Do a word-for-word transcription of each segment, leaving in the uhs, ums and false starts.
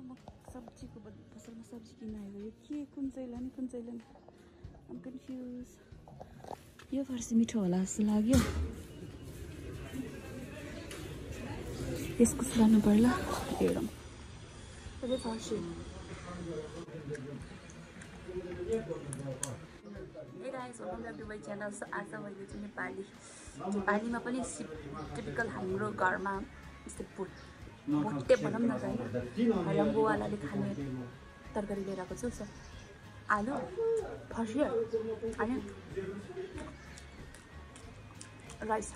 म सब्जीको पसलमा सब्जी किन आएको यो के कुन चाहिँ लाने कुन चाहिँ लाने आम कन्फ्युज यो फर्सी मिठो होला जस्तो लाग्यो यसको लानु पर्ला हेरौँ यो फर्सी Hey guys, welcome back to my channel. So आज मैले चाहिँ नेपाली नेपालीमा पनि टिपिकल हाम्रो घरमा यस्तै भुट भुटे भनौँ न होइन रङ्गोवालाले खाने तरकारी लिएर आएको छु. सो आलु फर्सी अनि राइस.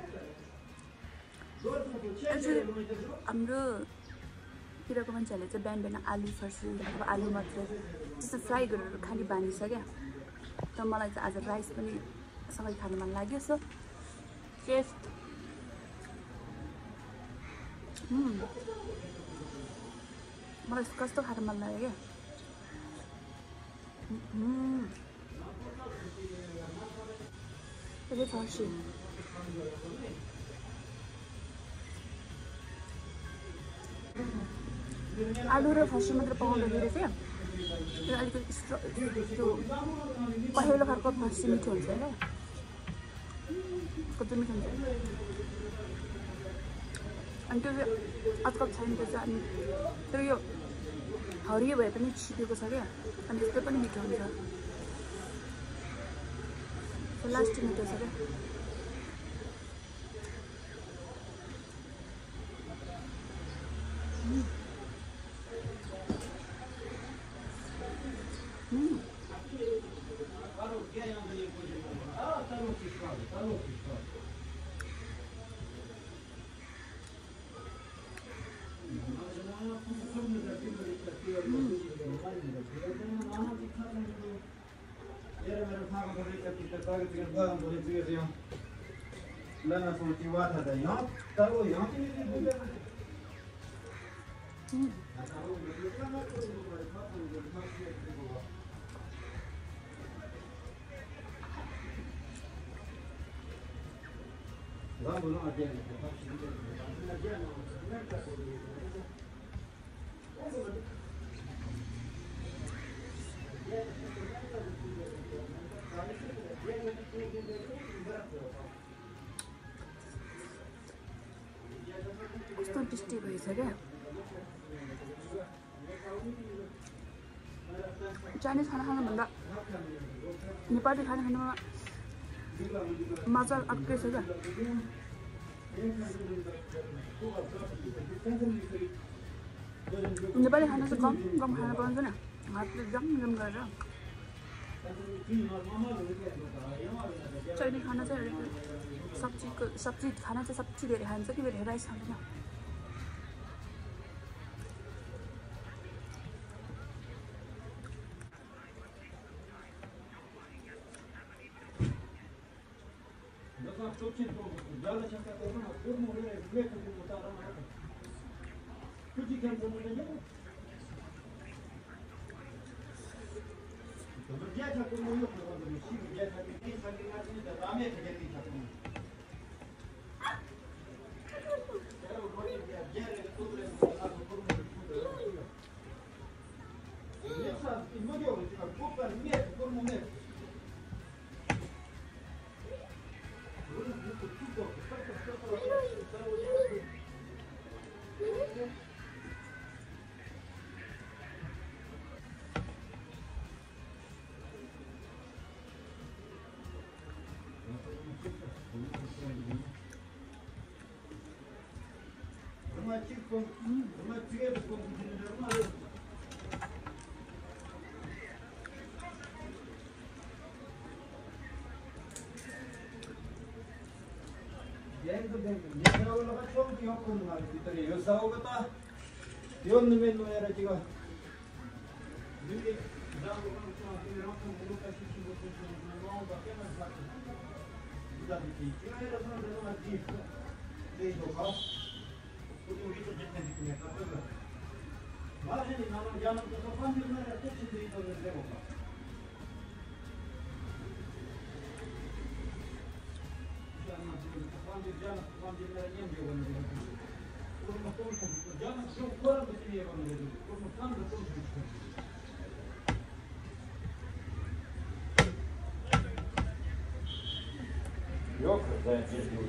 हाम्रो तिरको मान्छेहरूले चाहिँ बिहान बिहान आलु फर्सी अब आलु मात्रै त्यस्तो फ्राई गरेर खाने बानी छ क्या. त मलाई चाहिँ आज राइस पनि सँगै खानु मन लाग्यो. सो चेस मलाई कस्तो खानु मन लाग्यो क्या फर्सी आलु र फर्सी मात्र पाउँदाखेरि चाहिँ त्यो अलिकति त्यो पहेँलो खालको फर्सी मिठो हुन्छ क्या. कति मिठो हुन्छ अनि त्यो चाहिँ आजकल छैन त्यो चाहिँ. अनि त्यो यो हरियो भए पनि छिपेको छ क्या अनि त्यस्तो पनि मिठो हुन्छ. लास्ट मिठो छ क्या. कस्तो टेस्टी भएछ क्या. चाइनिज खाना खानुभन्दा नेपाली खाना खानुमा मजा अर्कै छ क्या. नेपाली खाना चाहिँ कम कम खाना पाउँछ नि हातले जम जम गरेर. चाइनिज खाना चाहिँ सब्जीको सब्जी खाना चाहिँ सब्जी धेरै खान्छ कि धेरै राइस खाँदैन. Yok, zaten yok.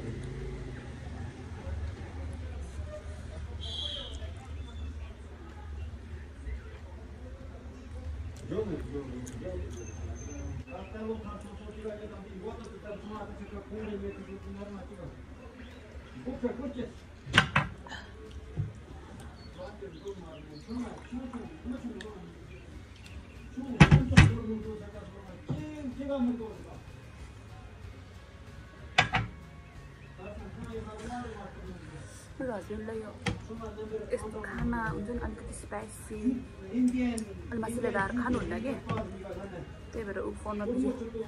मेरो हजुरलाई यो यस्तो खाना हुन्छ नि अलिकति स्पाइसी अलि मसलेदार खानुहुन्न कि त्यही भएर ऊ फोनमा बिजी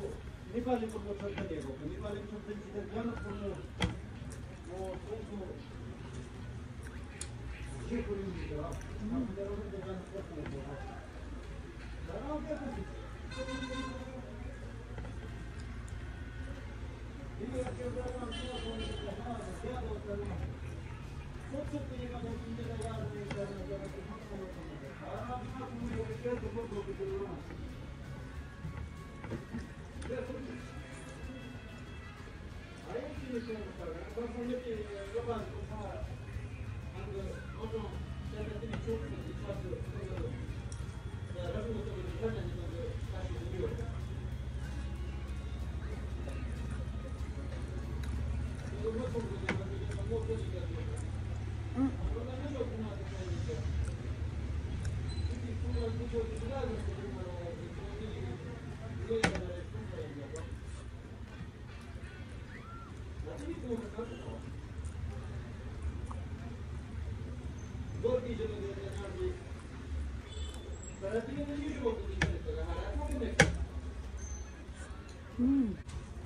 Mm.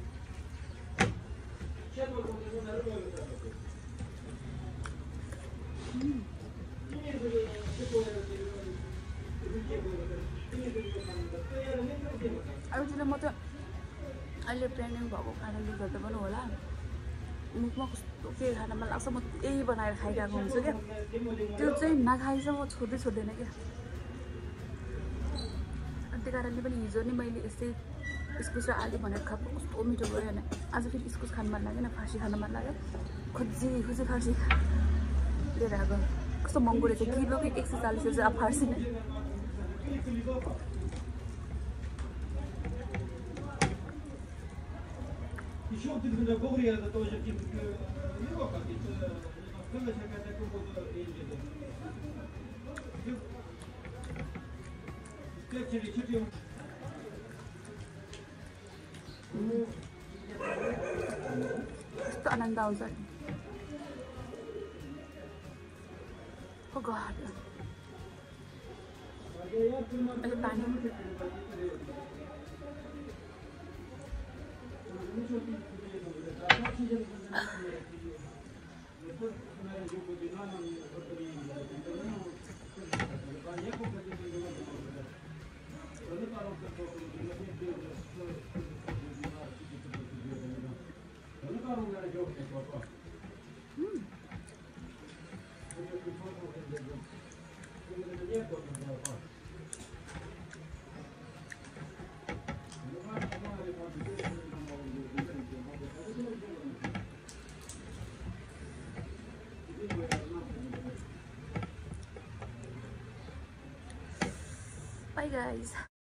Mm. अरूतिर म त अहिले प्रेग्नेन्ट भएको कारणले गर्दा पनि होला मुखमा कस्तो के खान मन लाग्छ म त्यही बनाएर खाइरहेको हुन्छु क्या त्यो चाहिँ नखाइसम्म म छोड्दै छोड्दैन क्या अनि त्यो कारणले पनि हिजो नि मैले यस्तै इस्कुस र आलु भनेर खाएको कस्तो मिठो भयो होइन आज फेरि इस्कुस खानु मन लागेन फाँसी खानु मन लाग्यो खोजी खोजी फाँसी लिएर आएको कस्तो महँगो रहेछ किलोकै एक सय चालिस रुपियाँ अब फार्सी नै Еще ты когда говорил, это тоже типа не как это когда какая-то какого-то как через четыре कस्तो आनन्द आउँछ Oh God. Ada पानी Bye guys.